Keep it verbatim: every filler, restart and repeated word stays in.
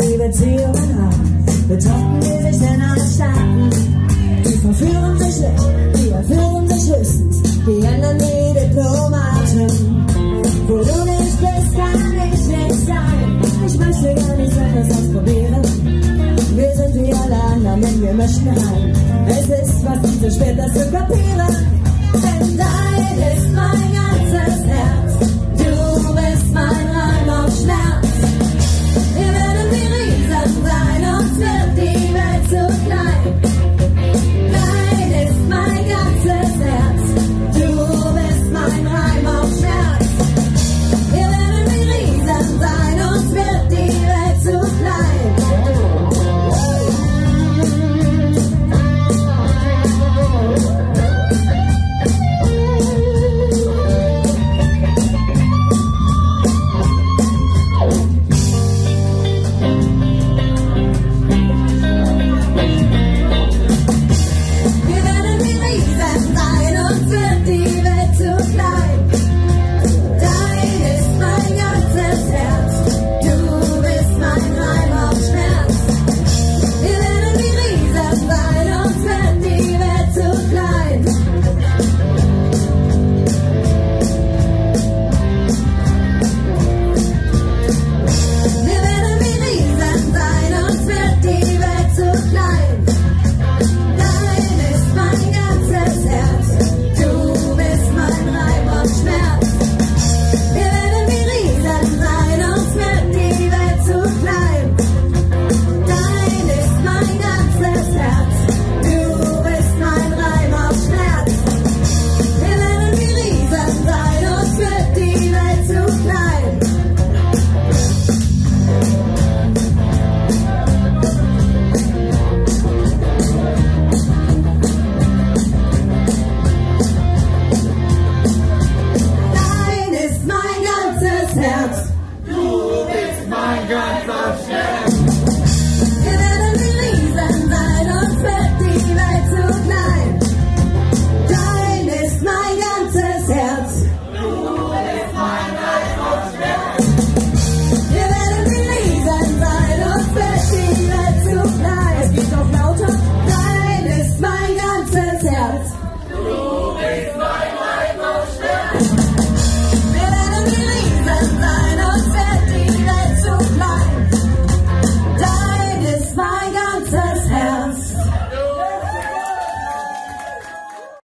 die Beziehungen haben, betrachten die sich denn als Staaten. Die verführen sich nicht, die erführen sich höchstens, die ändern die Diplomaten. Wo du nicht bist, kann ich nicht sein. Ich möchte gar nicht etwas ausprobieren. Wir sind wie alle anderen, denn wir möchten rein. Es ist fast nicht so spät, das zu kapieren. Denn dein ist mein ganzes Herz. Du bist mein Reim auf Schmerz. Wir werden wie Riesen sein, uns wird die Welt zu klein. Dein ist mein ganzes Herz. Du bist mein Reim auf Schmerz. Wir werden wie Riesen sein, uns wird die Welt zu klein. Herz.